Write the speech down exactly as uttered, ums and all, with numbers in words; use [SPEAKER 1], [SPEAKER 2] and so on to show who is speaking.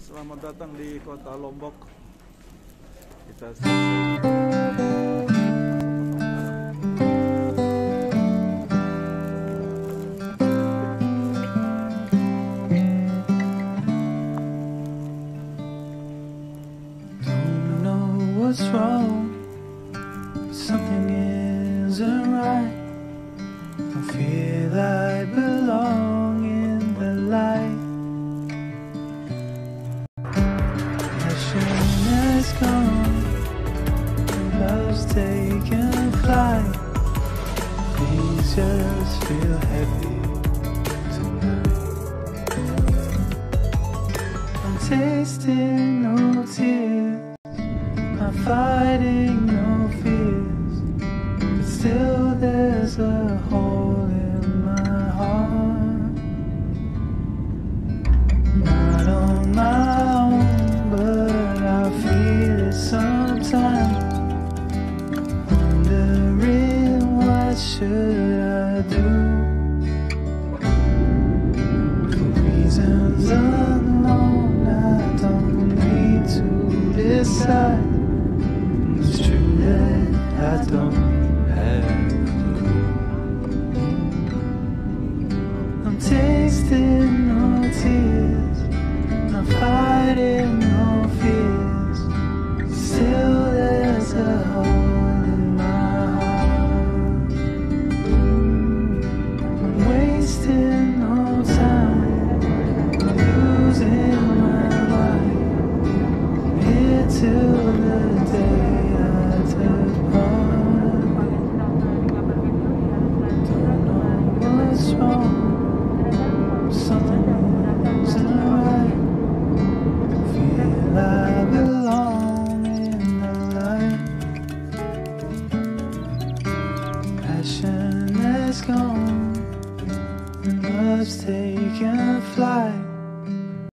[SPEAKER 1] Selamat datang di kota Lombok. Kita selesai.
[SPEAKER 2] What's wrong? Something isn't right. I feel I belong in the light. Passion has gone, love's taken flight. Please just feel happy tonight. I'm tasting no tears, I'm fighting no fears, but still there's a hole in my heart. Not on my own, but I feel it sometimes. Wondering what should I do? For reasons unknown, I don't need to decide. It's true that I don't have a clue. I'm tasting no tears, I'm fighting no fears, still there's a hole in my heart. I'm wasting no time, I'm losing my mind, here till the day what's wrong, something isn't right. Feel I belong in the light. Passion has gone, and love's taken flight.